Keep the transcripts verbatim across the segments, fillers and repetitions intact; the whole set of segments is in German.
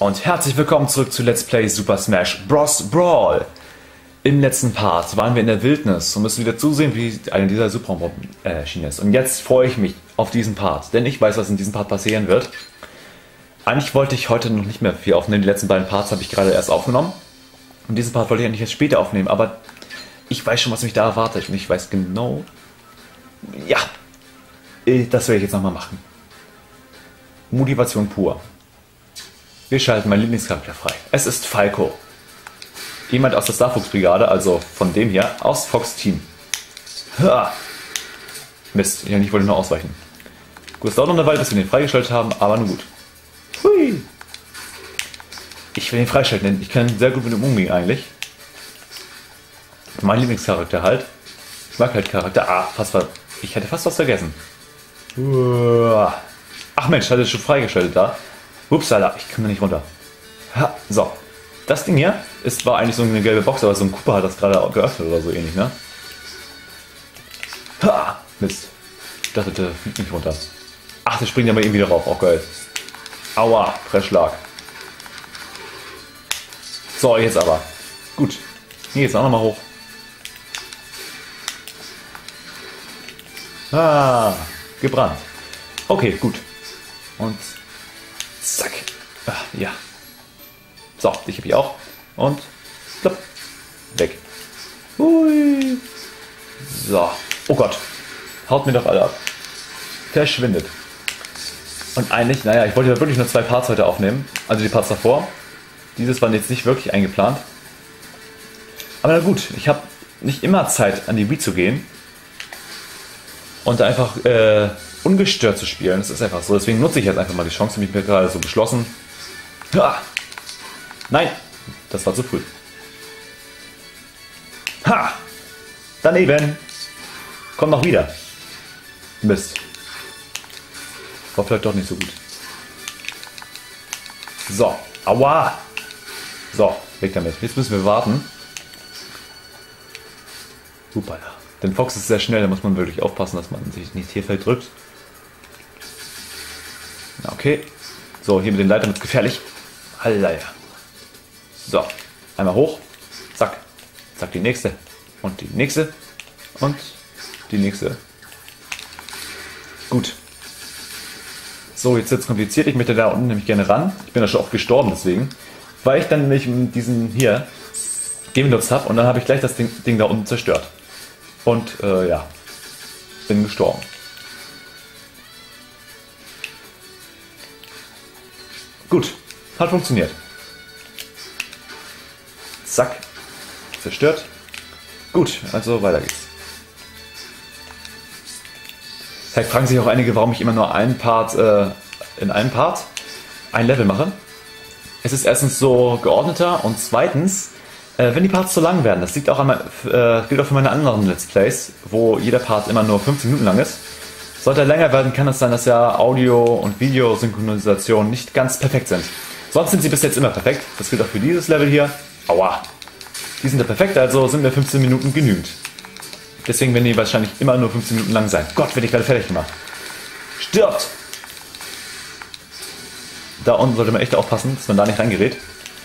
Und herzlich willkommen zurück zu Let's Play Super Smash Bros. Brawl. Im letzten Part waren wir in der Wildnis und müssen wieder zusehen, wie eine dieser Superbomben erschienen ist. Und jetzt freue ich mich auf diesen Part, denn ich weiß, was in diesem Part passieren wird. Eigentlich wollte ich heute noch nicht mehr viel aufnehmen, die letzten beiden Parts habe ich gerade erst aufgenommen. Und diesen Part wollte ich eigentlich erst später aufnehmen, aber ich weiß schon, was mich da erwartet und ich weiß genau... Ja, das werde ich jetzt nochmal machen. Motivation pur. Wir schalten meinen Lieblingscharakter frei. Es ist Falco. Jemand aus der Star Fox Brigade, also von dem hier, aus Fox Team. Ha. Mist, ja, ich wollte nur ausweichen. Gut, es dauert noch eine Weile, bis wir den freigeschaltet haben, aber nun gut. Hui. Ich will den freischalten, denn ich kann sehr gut mit dem umgehen eigentlich. Mein Lieblingscharakter halt. Ich mag halt Charakter. Ah, fast was. Ich hätte fast was vergessen. Ach Mensch, hatte ich schon freigeschaltet da. Upsala, ich kann da nicht runter. Ha, so. Das Ding hier ist, war eigentlich so eine gelbe Box, aber so ein Cooper hat das gerade geöffnet oder so ähnlich, ne? Ha! Mist. Ich dachte, der fliegt nicht runter. Ach, der springt ja mal eben wieder rauf. Auch geil. Aua, Pressschlag. So, jetzt aber. Gut. Hier geht's auch nochmal hoch. Ah, gebrannt. Okay, gut. Und zack. Ah, ja. So, dich habe ich auch. Und plopp, weg. Hui. So. Oh Gott. Haut mir doch alle ab. Verschwindet. Und eigentlich, naja, ich wollte ja wirklich nur zwei Parts heute aufnehmen. Also die Parts davor. Dieses waren jetzt nicht wirklich eingeplant. Aber na gut, ich habe nicht immer Zeit, an die Wii zu gehen. Und einfach äh, ungestört zu spielen. Das ist einfach so. Deswegen nutze ich jetzt einfach mal die Chance, die mir gerade so beschlossen. Ha! Nein, das war zu früh. Ha! Daneben. Komm noch wieder. Mist. War vielleicht doch nicht so gut. So. Aua. So, weg damit. Jetzt müssen wir warten. Super. Denn Fox ist sehr schnell, da muss man wirklich aufpassen, dass man sich nicht hier verdrückt. Okay. So, hier mit den Leitern wird es gefährlich. Halleluja. So, einmal hoch, zack, zack, die nächste und die nächste und die nächste. Gut. So, jetzt wird es kompliziert, ich möchte da unten nämlich gerne ran. Ich bin da schon oft gestorben deswegen, weil ich dann nämlich diesen hier benutzt habe und dann habe ich gleich das Ding, Ding da unten zerstört. Und äh, ja, bin gestorben. Gut, hat funktioniert. Zack. Zerstört. Gut, also weiter geht's. Vielleicht fragen sich auch einige, warum ich immer nur einen Part äh, in einem Part ein Level mache. Es ist erstens so geordneter und zweitens, äh, wenn die Parts zu lang werden, das liegt auch an mein, äh, gilt auch für meine anderen Let's Plays, wo jeder Part immer nur fünfzehn Minuten lang ist. Sollte er länger werden, kann es sein, dass ja Audio- und Videosynchronisation nicht ganz perfekt sind. Sonst sind sie bis jetzt immer perfekt. Das gilt auch für dieses Level hier. Aua. Die sind ja perfekt, also sind mir fünfzehn Minuten genügend. Deswegen werden die wahrscheinlich immer nur fünfzehn Minuten lang sein. Gott, werde ich gerade fertig gemacht. Stirbt! Da unten sollte man echt aufpassen, dass man da nicht reingerät.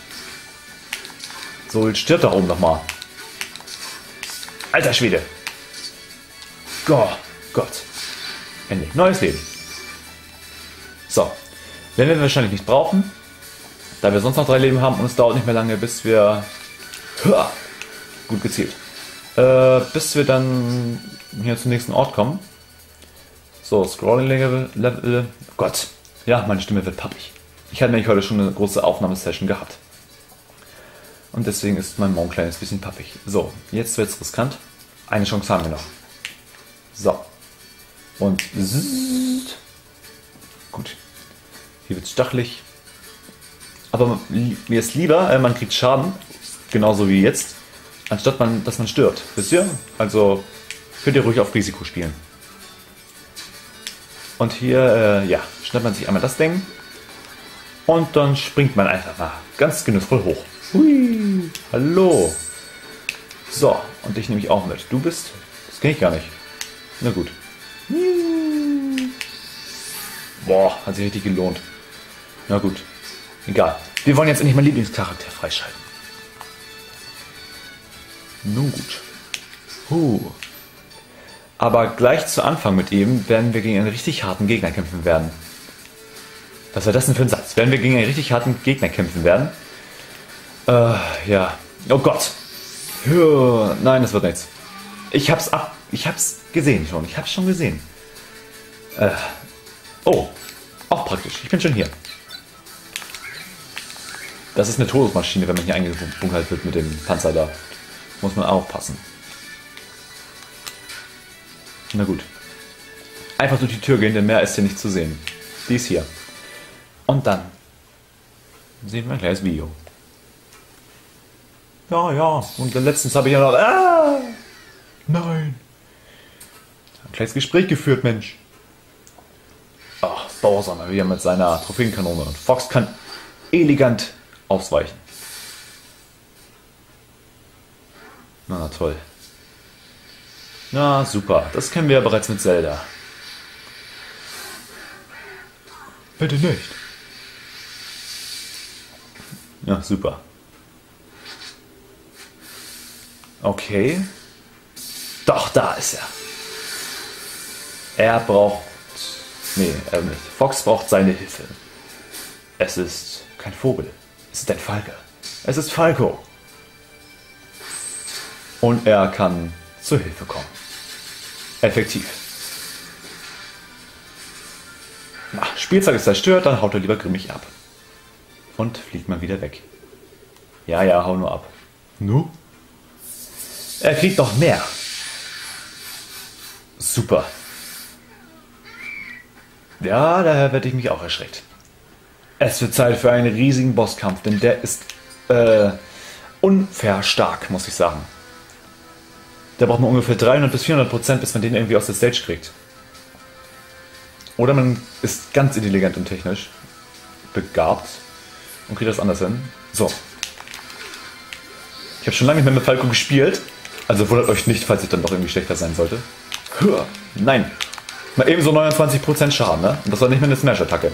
So, jetzt stirbt da oben nochmal. Alter Schwede. Gott, Gott. Endlich. Neues Leben. So. Werden wir wahrscheinlich nicht brauchen. Da wir sonst noch drei Leben haben und es dauert nicht mehr lange, bis wir... Hua, gut gezielt. Äh, bis wir dann hier zum nächsten Ort kommen. So, Scrolling-Level... Level, Gott. Ja, meine Stimme wird pappig. Ich hatte nämlich heute schon eine große Aufnahmesession gehabt. Und deswegen ist mein Maul ein kleines bisschen pappig. So, jetzt wird es riskant. Eine Chance haben wir noch. So. Und... Zzzt. Gut. Hier wird es stachelig. Aber mir ist lieber, äh, man kriegt Schaden, genauso wie jetzt, anstatt man, dass man stirbt. Wisst ihr? Also könnt ihr ruhig auf Risiko spielen. Und hier, äh, ja, schnappt man sich einmal das Ding und dann springt man einfach mal ganz genussvoll hoch. Hui, hallo. So, und dich nehme ich auch mit. Du bist? Das kenne ich gar nicht. Na gut. Boah, hat sich richtig gelohnt. Na gut. Egal. Wir wollen jetzt endlich meinen Lieblingscharakter freischalten. Nun gut. Huh. Aber gleich zu Anfang mit ihm werden wir gegen einen richtig harten Gegner kämpfen werden. Was war das denn für ein Satz? Werden wir gegen einen richtig harten Gegner kämpfen werden? Äh, ja. Oh Gott. Ja, nein, das wird nichts. Ich hab's ab. Ich hab's gesehen schon. Ich hab's schon gesehen. Äh. Oh. Auch praktisch. Ich bin schon hier. Das ist eine Todesmaschine, wenn man hier eingebunkert wird mit dem Panzer da. Muss man aufpassen. Na gut. Einfach durch die Tür gehen, denn mehr ist hier nicht zu sehen. Die ist hier. Und dann sehen wir ein kleines Video. Ja, ja. Und letztens habe ich ja noch... Ah! Nein. Ein kleines Gespräch geführt, Mensch. Ach, Bowser mal wieder mit seiner Trophäenkanone. Und Fox kann elegant ausweichen. Na toll. Na super, das kennen wir ja bereits mit Zelda. Bitte nicht. Ja, super. Okay. Doch, da ist er. Er braucht... Nee, er nicht. Fox braucht seine Hilfe. Es ist kein Vogel. Es ist ein Falke. Es ist Falco. Und er kann zur Hilfe kommen. Effektiv. Na, Spielzeug ist zerstört, dann haut er lieber grimmig ab. Und fliegt mal wieder weg. Ja, ja, hau nur ab. Nu? Er kriegt noch mehr. Super. Ja, daher werde ich mich auch erschreckt. Es wird Zeit für einen riesigen Bosskampf, denn der ist äh, unfair stark, muss ich sagen. Da braucht man ungefähr dreihundert bis vierhundert Prozent, bis man den irgendwie aus der Stage kriegt. Oder man ist ganz intelligent und technisch begabt und kriegt das anders hin. So. Ich habe schon lange nicht mehr mit Falco gespielt, also wundert euch nicht, falls ich dann doch irgendwie schlechter sein sollte. Nein. Mal eben so neunundzwanzig Prozent Schaden, ne? Und das war nicht mehr eine Smash-Attacke.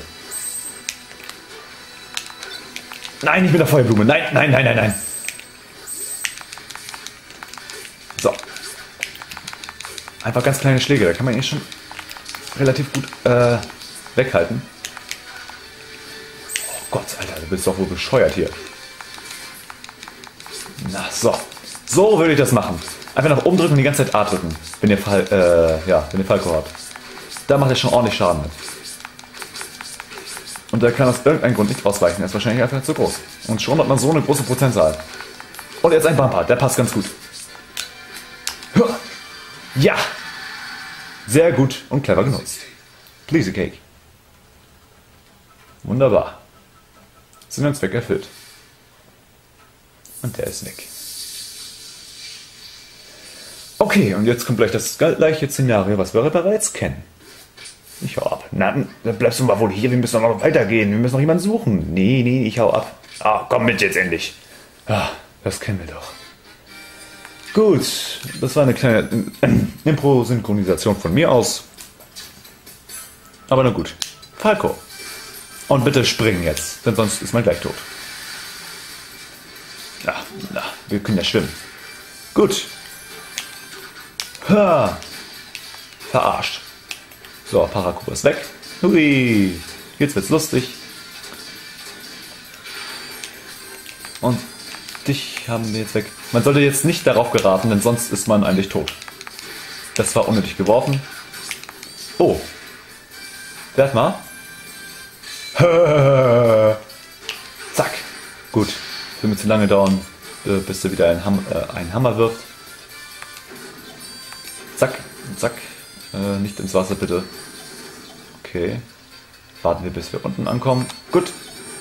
Nein, nicht mit der Feuerblume. Nein, nein, nein, nein, nein. So. Einfach ganz kleine Schläge, da kann man ihn schon relativ gut äh, weghalten. Oh Gott, Alter, du bist doch wohl bescheuert hier. Na, so. So würde ich das machen. Einfach nach oben drücken und die ganze Zeit A drücken, wenn ihr, Fall, äh, ja, wenn ihr Falco habt. Da macht er schon ordentlich Schaden mit. Und der kann aus irgendeinem Grund nicht ausweichen. Er ist wahrscheinlich einfach zu groß. Und schon hat man so eine große Prozentzahl. Und jetzt ein Bumper, der passt ganz gut. Ja! Sehr gut und clever genutzt. Please a cake. Wunderbar. Sinn und Zweck erfüllt. Und der ist weg. Okay, und jetzt kommt gleich das gleiche Szenario, was wir bereits kennen. Ich hau ab. Na, dann bleibst du mal wohl hier, wir müssen noch weitergehen, wir müssen noch jemanden suchen. Nee, nee, ich hau ab. Ah, komm mit jetzt endlich. Ah, das kennen wir doch. Gut, das war eine kleine Impro-Synchronisation von mir aus. Aber na gut. Falco. Und bitte springen jetzt, denn sonst ist man gleich tot. Ja, na, wir können ja schwimmen. Gut. Ha. Verarscht. So, Parakuba ist weg. Hui. Jetzt wird's lustig. Und dich haben wir jetzt weg. Man sollte jetzt nicht darauf geraten, denn sonst ist man eigentlich tot. Das war unnötig geworfen. Oh. Werd mal. Zack. Gut. Wird mir zu lange dauern, bis du wieder einen, Ham äh, einen Hammer wirft. Zack. Zack. Äh, nicht ins Wasser, bitte. Okay. Warten wir, bis wir unten ankommen. Gut.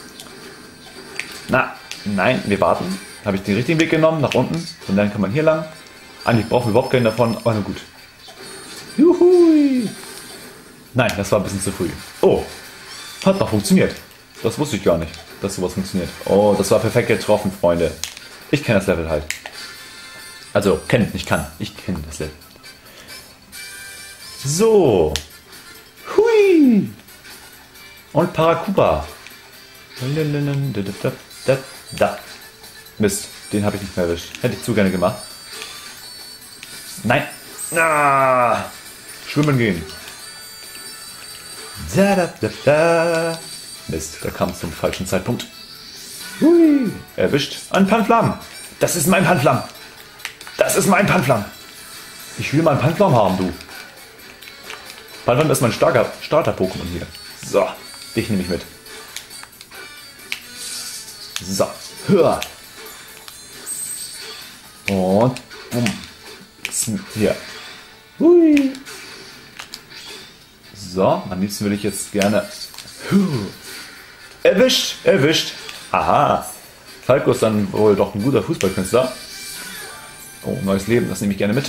Na, nein, wir warten. Habe ich den richtigen Weg genommen, nach unten. Und dann kann man hier lang. Eigentlich brauchen wir überhaupt keinen davon, aber na gut. Juhui. Nein, das war ein bisschen zu früh. Oh, hat noch funktioniert. Das wusste ich gar nicht, dass sowas funktioniert. Oh, das war perfekt getroffen, Freunde. Ich kenne das Level halt. Also, kennt, nicht kann. Ich kenne das Level. So. Hui. Und Parakuba. Da. Mist, den habe ich nicht mehr erwischt. Hätte ich zu gerne gemacht. Nein. Ah, schwimmen gehen. Da, da, da, da. Mist, da kam es zum falschen Zeitpunkt. Hui, erwischt. Ein Panflam. Das ist mein Panflam. Das ist mein Panflam. Ich will meinen Panflam haben, du. Panflam ist mein starker Starter-Pokémon hier. So, dich nehme ich mit. So, hör. Und bumm. Hier. Hui. So, am liebsten würde ich jetzt gerne... Erwischt, erwischt. Aha. Falco ist dann wohl doch ein guter Fußballkünstler. Oh, neues Leben, das nehme ich gerne mit.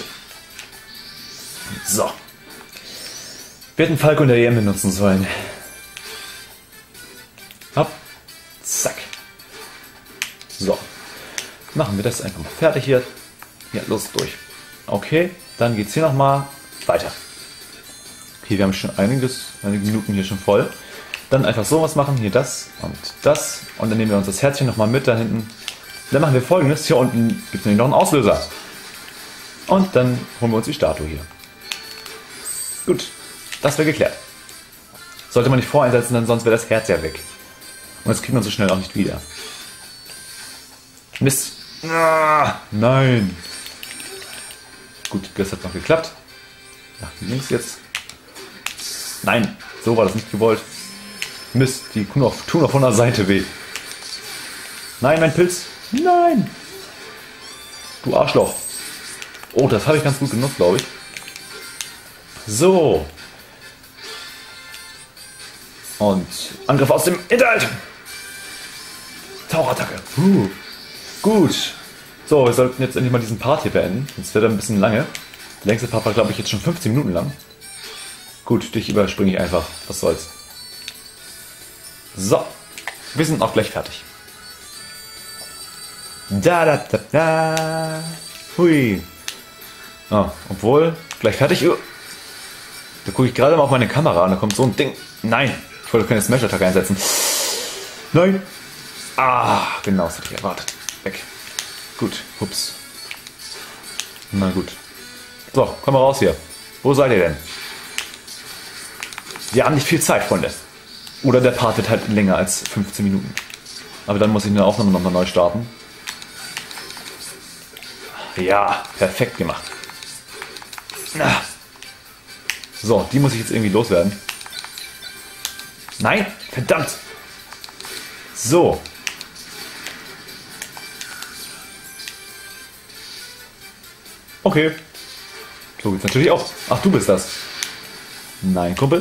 So. Wir hätten Falco in der E M benutzen sollen. Hopp. Zack. So. Machen wir das einfach mal fertig hier. Ja, los, durch. Okay, dann geht es hier nochmal weiter. Okay, wir haben schon einiges, einige Minuten hier schon voll. Dann einfach sowas machen, hier das und das. Und dann nehmen wir uns das Herzchen nochmal mit da hinten. Dann machen wir Folgendes. Hier unten gibt es nämlich noch einen Auslöser. Und dann holen wir uns die Statue hier. Gut, das wäre geklärt. Sollte man nicht voreinsetzen, denn sonst wäre das Herz ja weg. Und das kriegt man so schnell auch nicht wieder. Mist. Ah, nein. Gut, das hat noch geklappt. Nach links jetzt. Nein, so war das nicht gewollt. Mist, die tun auf, tun auf von der Seite weh. Nein, mein Pilz. Nein. Du Arschloch. Oh, das habe ich ganz gut genutzt, glaube ich. So. Und Angriff aus dem Hinterhalt. Tauchattacke. Uh. Gut. So, wir sollten jetzt endlich mal diesen Part hier beenden. Jetzt wird er ein bisschen lange. Der längste Part war, glaube ich, jetzt schon fünfzehn Minuten lang. Gut, dich überspringe ich einfach. Was soll's. So. Wir sind auch gleich fertig. Da, da, da, da. Hui. Ah, obwohl, gleich fertig. Uh. Da gucke ich gerade mal auf meine Kamera und da kommt so ein Ding. Nein, ich wollte keine Smash-Attacke einsetzen. Nein. Ah, genau, das hatte ich erwartet. Weg. Gut, ups. Na gut. So, komm mal raus hier. Wo seid ihr denn? Wir haben nicht viel Zeit, Freunde. Oder der Part wird halt länger als fünfzehn Minuten. Aber dann muss ich eine Aufnahme nochmal neu starten. Ja, perfekt gemacht. So, die muss ich jetzt irgendwie loswerden. Nein, verdammt. So. Okay. So geht's natürlich auch. Ach, du bist das. Nein, Kumpel.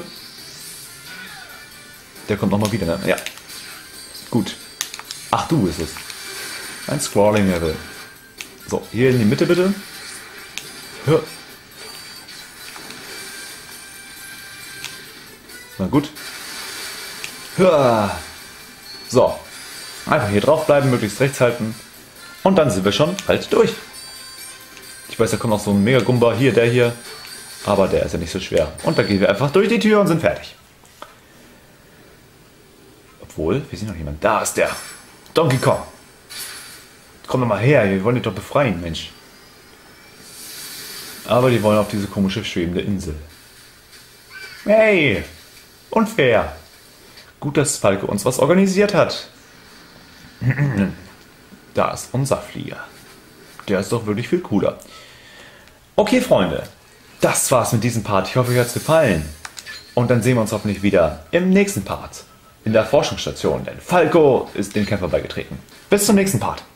Der kommt nochmal wieder, ne? Ja. Gut. Ach, du bist es. Ein Scrolling-Level. So, hier in die Mitte bitte. Hör. Na gut. Hör. So. Einfach hier drauf bleiben, möglichst rechts halten. Und dann sind wir schon bald durch. Ich weiß, da kommt noch so ein Mega-Gumba. Hier, der hier. Aber der ist ja nicht so schwer. Und da gehen wir einfach durch die Tür und sind fertig. Obwohl, wir sehen noch jemand. Da ist der. Donkey Kong. Komm doch mal her, wir wollen dich doch befreien, Mensch. Aber die wollen auf diese komische schwebende Insel. Hey, unfair. Gut, dass Falco uns was organisiert hat. Da ist unser Flieger. Der ist doch wirklich viel cooler. Okay, Freunde. Das war's mit diesem Part. Ich hoffe, euch hat's gefallen. Und dann sehen wir uns hoffentlich wieder im nächsten Part. In der Forschungsstation. Denn Falco ist den Kämpfer beigetreten. Bis zum nächsten Part.